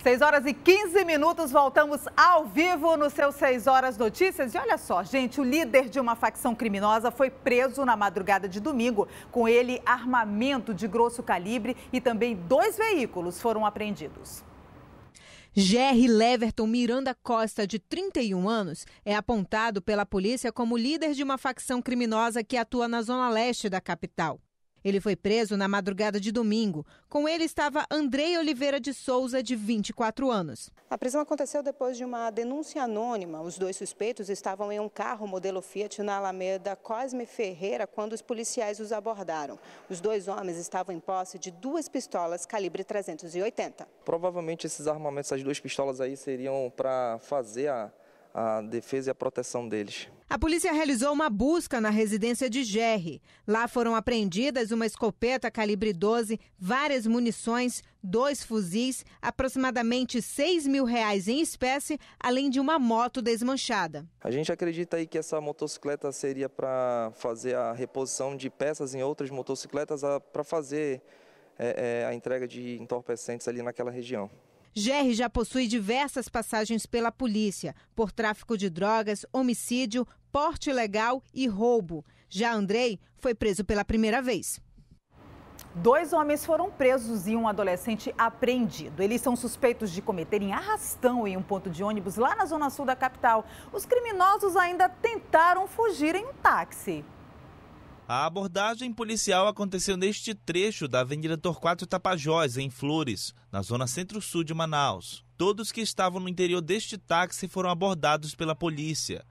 6h15, voltamos ao vivo no seu 6 Horas Notícias. E olha só, gente, o líder de uma facção criminosa foi preso na madrugada de domingo. Com ele, armamento de grosso calibre e também 2 veículos foram apreendidos. Jerry Leverton Miranda Costa, de 31 anos, é apontado pela polícia como líder de uma facção criminosa que atua na zona leste da capital. Ele foi preso na madrugada de domingo. Com ele estava Andrei Oliveira de Souza, de 24 anos. A prisão aconteceu depois de uma denúncia anônima. Os 2 suspeitos estavam em um carro modelo Fiat na Alameda Cosme Ferreira quando os policiais os abordaram. Os 2 homens estavam em posse de 2 pistolas calibre 380. Provavelmente esses armamentos, essas 2 pistolas aí, seriam para fazer a defesa e a proteção deles. A polícia realizou uma busca na residência de Jerry. Lá foram apreendidas uma escopeta calibre 12, várias munições, 2 fuzis, aproximadamente R$6 mil em espécie, além de uma moto desmanchada. A gente acredita aí que essa motocicleta seria para fazer a reposição de peças em outras motocicletas, para fazer a entrega de entorpecentes ali naquela região. Jerry já possui diversas passagens pela polícia por tráfico de drogas, homicídio, porte ilegal e roubo. Já Andrei foi preso pela primeira vez. 2 homens foram presos e um adolescente apreendido. Eles são suspeitos de cometerem arrastão em um ponto de ônibus lá na zona sul da capital. Os criminosos ainda tentaram fugir em um táxi. A abordagem policial aconteceu neste trecho da Avenida Torquato Tapajós, em Flores, na zona centro-sul de Manaus. Todos que estavam no interior deste táxi foram abordados pela polícia.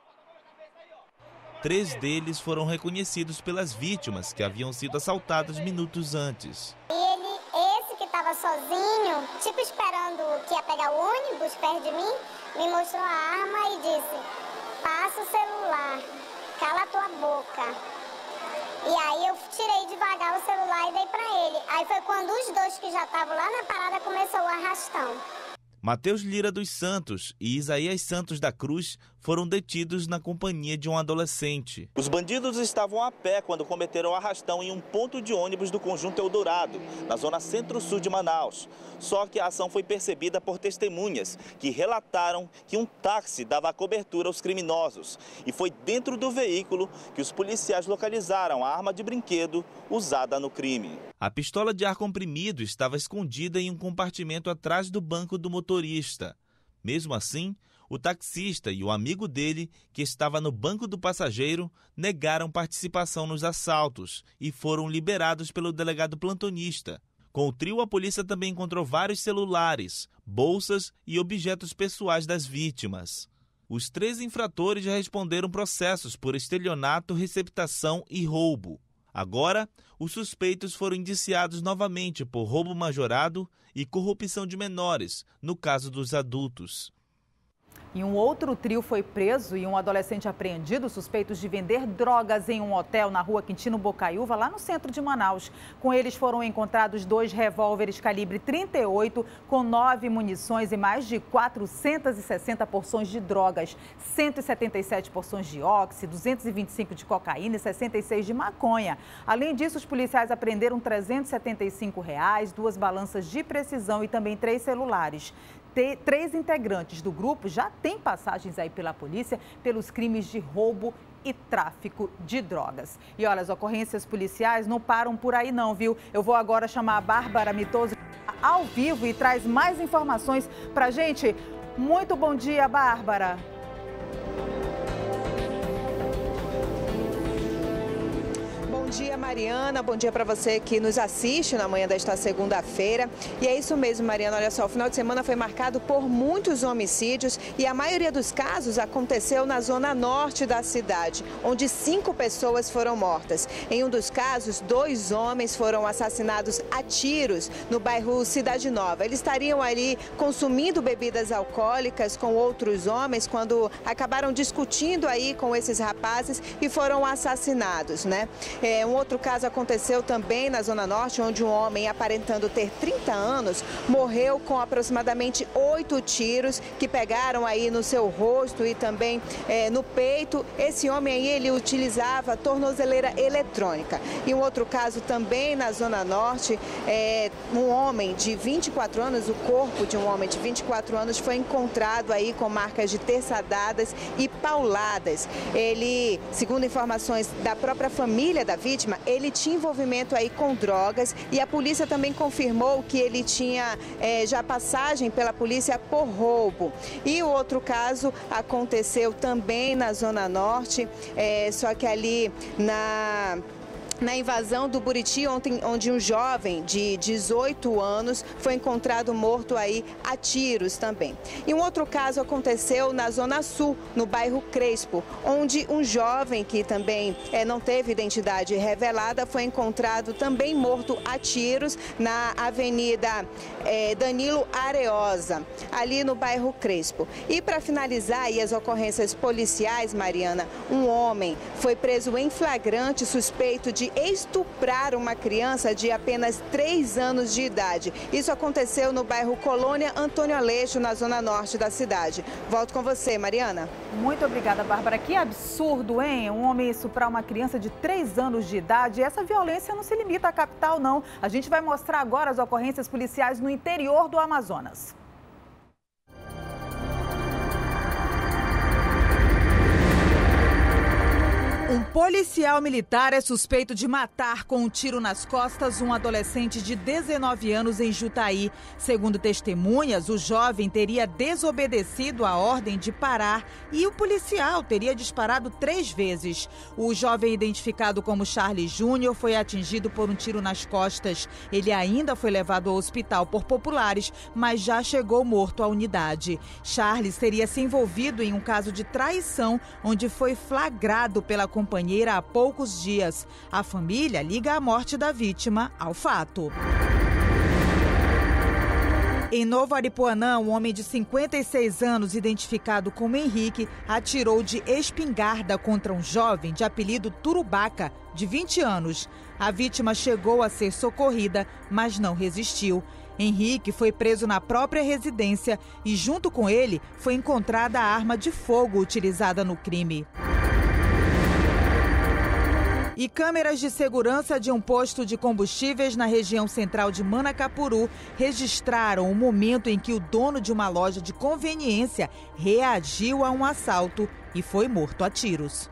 3 deles foram reconhecidos pelas vítimas, que haviam sido assaltadas minutos antes. Esse que estava sozinho, tipo esperando que ia pegar o ônibus perto de mim, me mostrou a arma e disse: passa o celular, cala a tua boca. E aí eu tirei devagar o celular e dei para ele. Aí foi quando os 2 que já estavam lá na parada começou o arrastão. Matheus Lira dos Santos e Isaías Santos da Cruz foram detidos na companhia de um adolescente. Os bandidos estavam a pé quando cometeram o arrastão em um ponto de ônibus do Conjunto Eldorado, na zona centro-sul de Manaus. Só que a ação foi percebida por testemunhas que relataram que um táxi dava cobertura aos criminosos. E foi dentro do veículo que os policiais localizaram a arma de brinquedo usada no crime. A pistola de ar comprimido estava escondida em um compartimento atrás do banco do motorista. Mesmo assim, o taxista e o amigo dele, que estava no banco do passageiro, negaram participação nos assaltos e foram liberados pelo delegado plantonista. Com o trio, a polícia também encontrou vários celulares, bolsas e objetos pessoais das vítimas. Os 3 infratores já responderam processos por estelionato, receptação e roubo. Agora, os suspeitos foram indiciados novamente por roubo majorado e corrupção de menores, no caso dos adultos. E um outro trio foi preso e um adolescente apreendido, suspeitos de vender drogas em um hotel na rua Quintino Bocaiúva, lá no centro de Manaus. Com eles foram encontrados 2 revólveres calibre 38, com 9 munições e mais de 460 porções de drogas, 177 porções de óxido, 225 de cocaína e 66 de maconha. Além disso, os policiais apreenderam R$375, 2 balanças de precisão e também 3 celulares. 3 integrantes do grupo já têm passagens aí pela polícia pelos crimes de roubo e tráfico de drogas. E olha, as ocorrências policiais não param por aí não, viu? Eu vou agora chamar a Bárbara Mitoso ao vivo e traz mais informações pra gente. Muito bom dia, Bárbara. Bom dia, Mariana. Bom dia para você que nos assiste na manhã desta segunda-feira. E é isso mesmo, Mariana. Olha só, o final de semana foi marcado por muitos homicídios e a maioria dos casos aconteceu na zona norte da cidade, onde 5 pessoas foram mortas. Em um dos casos, 2 homens foram assassinados a tiros no bairro Cidade Nova. Eles estariam ali consumindo bebidas alcoólicas com outros homens quando acabaram discutindo aí com esses rapazes e foram assassinados, né? Um outro caso aconteceu também na Zona Norte, onde um homem aparentando ter 30 anos morreu com aproximadamente 8 tiros que pegaram aí no seu rosto e também no peito. Esse homem aí, ele utilizava tornozeleira eletrônica. E um outro caso também na Zona Norte, um homem de 24 anos, o corpo de um homem de 24 anos foi encontrado aí com marcas de terçadadas e pauladas. Ele, segundo informações da própria família da vítima, ele tinha envolvimento aí com drogas e a polícia também confirmou que ele tinha já passagem pela polícia por roubo. E o outro caso aconteceu também na Zona Norte, só que ali na invasão do Buriti, onde um jovem de 18 anos foi encontrado morto aí a tiros também. E um outro caso aconteceu na Zona Sul, no bairro Crespo, onde um jovem que também não teve identidade revelada foi encontrado também morto a tiros na Avenida Danilo Areosa, ali no bairro Crespo. E para finalizar aí as ocorrências policiais, Mariana, um homem foi preso em flagrante suspeito de estuprar uma criança de apenas 3 anos de idade. Isso aconteceu no bairro Colônia Antônio Aleixo, na zona norte da cidade. Volto com você, Mariana. Muito obrigada, Bárbara. Que absurdo, hein? Um homem estuprar uma criança de 3 anos de idade. Essa violência não se limita à capital, não. A gente vai mostrar agora as ocorrências policiais no interior do Amazonas. Um policial militar é suspeito de matar com um tiro nas costas um adolescente de 19 anos em Jutaí. Segundo testemunhas, o jovem teria desobedecido a ordem de parar e o policial teria disparado 3 vezes. O jovem, identificado como Charles Júnior, foi atingido por um tiro nas costas. Ele ainda foi levado ao hospital por populares, mas já chegou morto à unidade. Charles teria se envolvido em um caso de traição, onde foi flagrado pela companheira há poucos dias. A família liga a morte da vítima ao fato. Em Novo Aripuanã, um homem de 56 anos, identificado como Henrique, atirou de espingarda contra um jovem de apelido Turubaca, de 20 anos. A vítima chegou a ser socorrida, mas não resistiu. Henrique foi preso na própria residência e, junto com ele, foi encontrada a arma de fogo utilizada no crime. E câmeras de segurança de um posto de combustíveis na região central de Manacapuru registraram o momento em que o dono de uma loja de conveniência reagiu a um assalto e foi morto a tiros.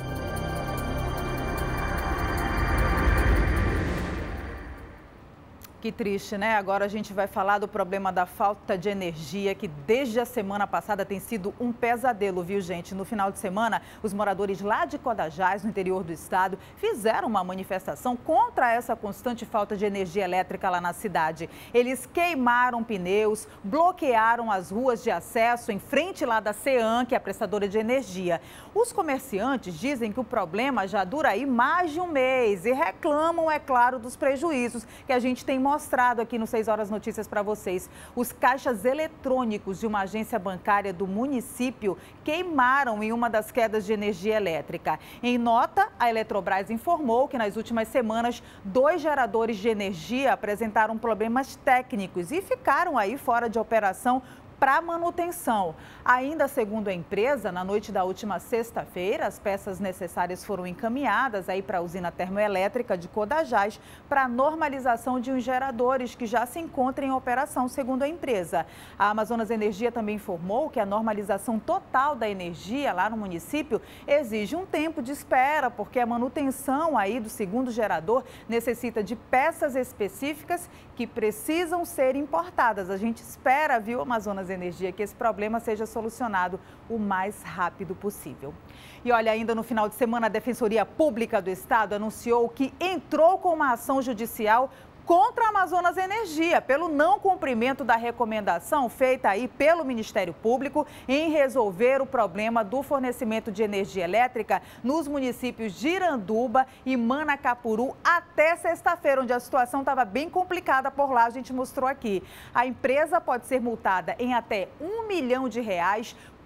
Que triste, né? Agora a gente vai falar do problema da falta de energia, que desde a semana passada tem sido um pesadelo, viu, gente? No final de semana, os moradores lá de Codajás, no interior do estado, fizeram uma manifestação contra essa constante falta de energia elétrica lá na cidade. Eles queimaram pneus, bloquearam as ruas de acesso em frente lá da CEAM, que é a prestadora de energia. Os comerciantes dizem que o problema já dura aí mais de um mês e reclamam, é claro, dos prejuízos que a gente tem mostrado aqui no 6 Horas Notícias para vocês. Os caixas eletrônicos de uma agência bancária do município queimaram em uma das quedas de energia elétrica. Em nota, a Eletrobras informou que nas últimas semanas 2 geradores de energia apresentaram problemas técnicos e ficaram aí fora de operação para manutenção. Ainda segundo a empresa, na noite da última sexta-feira, as peças necessárias foram encaminhadas aí para a usina termoelétrica de Codajás para a normalização de uns geradores que já se encontram em operação, segundo a empresa. A Amazonas Energia também informou que a normalização total da energia lá no município exige um tempo de espera, porque a manutenção aí do segundo gerador necessita de peças específicas que precisam ser importadas. A gente espera, viu, Amazonas Energia, que esse problema seja solucionado o mais rápido possível. E olha, ainda no final de semana, a Defensoria Pública do Estado anunciou que entrou com uma ação judicial contra a Amazonas Energia, pelo não cumprimento da recomendação feita aí pelo Ministério Público em resolver o problema do fornecimento de energia elétrica nos municípios de Iranduba e Manacapuru até sexta-feira, onde a situação estava bem complicada por lá, a gente mostrou aqui. A empresa pode ser multada em até R$1 milhão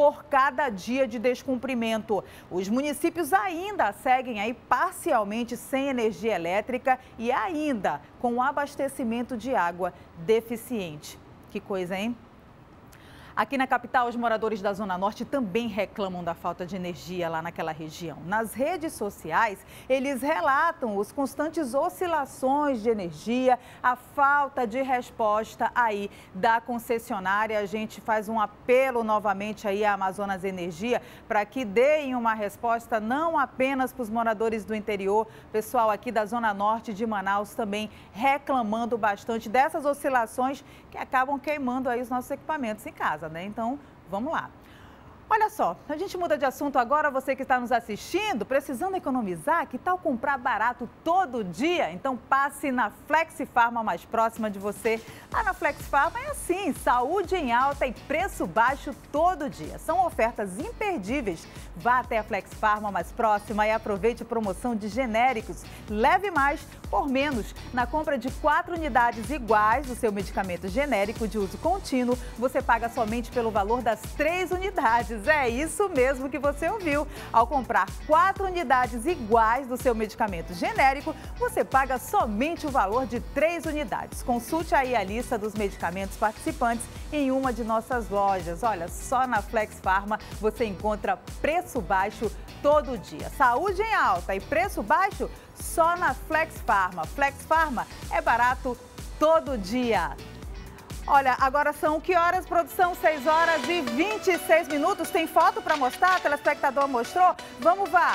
por cada dia de descumprimento. Os municípios ainda seguem aí parcialmente sem energia elétrica e ainda com abastecimento de água deficiente. Que coisa, hein? Aqui na capital, os moradores da Zona Norte também reclamam da falta de energia lá naquela região. Nas redes sociais, eles relatam as constantes oscilações de energia, a falta de resposta aí da concessionária. A gente faz um apelo novamente aí à Amazonas Energia para que deem uma resposta não apenas para os moradores do interior, pessoal aqui da Zona Norte de Manaus também reclamando bastante dessas oscilações que acabam queimando aí os nossos equipamentos em casa, né? Então, vamos lá. Olha só, a gente muda de assunto agora, você que está nos assistindo, precisando economizar, que tal comprar barato todo dia? Então passe na Flex Farma mais próxima de você. Lá na Flex Farma é assim, saúde em alta e preço baixo todo dia. São ofertas imperdíveis. Vá até a Flex Farma mais próxima e aproveite a promoção de genéricos. Leve mais por menos. Na compra de 4 unidades iguais do seu medicamento genérico de uso contínuo, você paga somente pelo valor das 3 unidades. É isso mesmo que você ouviu. Ao comprar 4 unidades iguais do seu medicamento genérico, você paga somente o valor de 3 unidades. Consulte aí a lista dos medicamentos participantes em uma de nossas lojas. Olha, só na Flex Farma você encontra preço baixo todo dia. Saúde em alta e preço baixo só na Flex Farma. Flex Farma é barato todo dia. Olha, agora são que horas, produção? 6 horas e 26 minutos. Tem foto para mostrar? O telespectador mostrou? Vamos lá.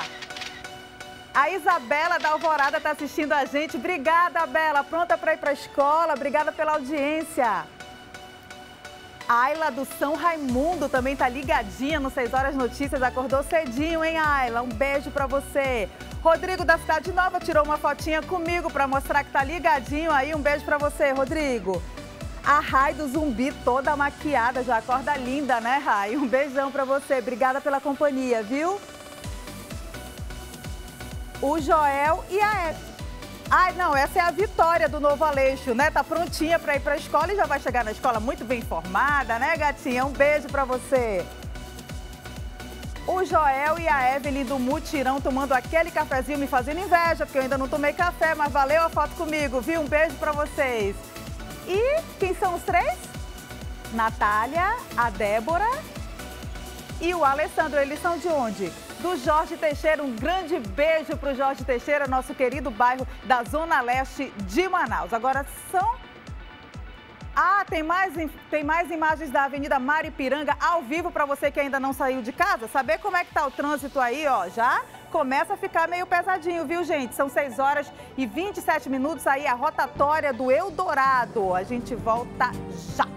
A Isabela da Alvorada está assistindo a gente. Obrigada, Bela. Pronta para ir para a escola. Obrigada pela audiência. Ayla do São Raimundo também está ligadinha no 6 Horas Notícias. Acordou cedinho, hein, Ayla? Um beijo para você. Rodrigo da Cidade Nova tirou uma fotinha comigo para mostrar que está ligadinho aí. Um beijo para você, Rodrigo. A Rai do Zumbi toda maquiada, já acorda linda, né, Rai? Um beijão pra você, obrigada pela companhia, viu? O Joel e a... Ai, não, essa é a Vitória do Novo Aleixo, né? Tá prontinha pra ir pra escola e já vai chegar na escola muito bem informada, né, gatinha? Um beijo pra você. O Joel e a Evelyn do Mutirão tomando aquele cafezinho, me fazendo inveja, porque eu ainda não tomei café, mas valeu a foto comigo, viu? Um beijo pra vocês. E quem são os 3? Natália, a Débora e o Alessandro. Eles são de onde? Do Jorge Teixeira. Um grande beijo para o Jorge Teixeira, nosso querido bairro da Zona Leste de Manaus. Agora são... tem mais imagens da Avenida Maripiranga ao vivo para você que ainda não saiu de casa. Saber como é que tá o trânsito aí, ó, já começa a ficar meio pesadinho, viu, gente? São 6 horas e 27 minutos aí, a rotatória do Eldorado. A gente volta já.